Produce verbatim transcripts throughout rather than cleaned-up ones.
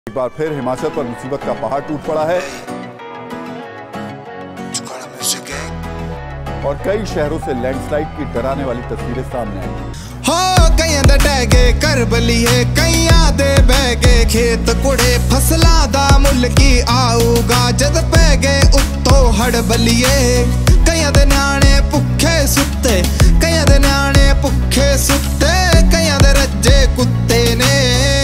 एक बार फिर हिमाचल पर मुसीबत का पहाड़ टूट पड़ा है और कई शहरों से लैंडस्लाइड की डराने वाली तस्वीरें सामने आई। हो कई डैगे कर बलिए कई दे बैगे खेत कुड़े फसला दा मुल की आऊगा जद पैगे उत्तो हड़ बलिए कई दे न्याणे भुखे सुते कई दे न्याणे भुखे सुते कई दे रज्जे कुत्ते ने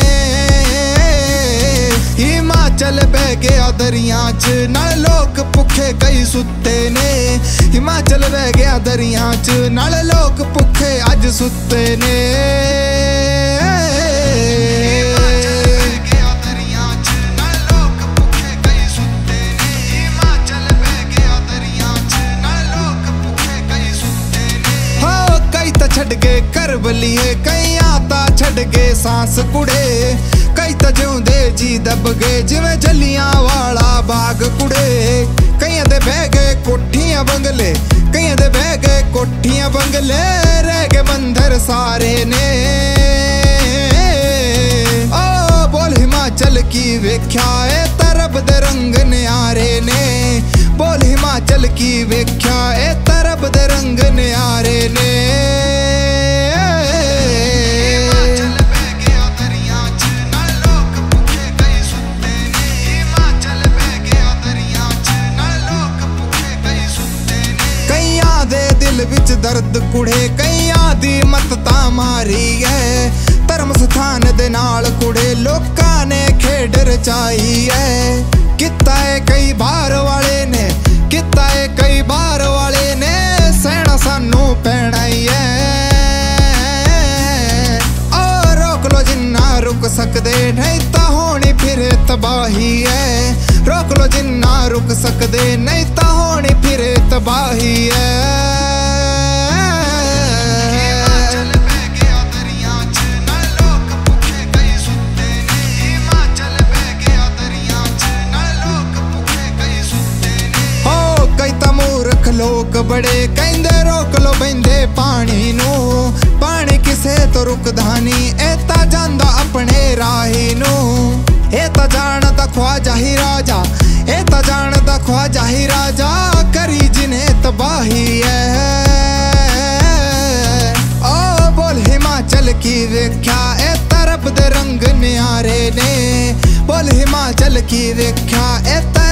हिमाचल बह गया दरिया च नाल लोग भुखे कई सुते ने हिमाचल बह गया दरिया च नाल लोग भुखे अज सुते ने छड़ गए कर बलिए कई आता छड़ गए सांस कुड़े कई तो जिउंदे जी दब गए जिवें जलियां वाला बाग कुड़े कई दे बह गए कोठियां बंगले कई दे बह गए कोठियां बंगले रह गए मंदिर सारे ने ओ बोल हिमाचल की वेख्या ए तरब दे रंग न्यारे ने बोल हिमाचल की वेख्या ए तरब दे रंग न्यारे ने विच दर्द कुड़े कई आदि मत मारी है धर्म स्थान दे नाल कुड़े लोकां ने खेड रचाई है किता है कई बार वाले ने किता है कई बार वाले ने सहना सानू पैना ही है ओ रोक लो जिन्ना रुक सकदे नहीं ता होनी फिर तबाही है रोक लो जिन्ना रुक सकदे नहीं ता होनी फिर तबाही है। लोग बड़े कहंदे रोक लो बंदे पानी नू पानी किसे तो रुकदा नी एता जांदा अपने राही नू एता जानदा ख्वाजा ही राजा एता जानदा ख्वाजा ही राजा करी जिन्हें तबाही है ओ बोल हिमाचल की वेख्या ए तरब दे रंग न्यारे ने बोल हिमाचल की वेख्या ए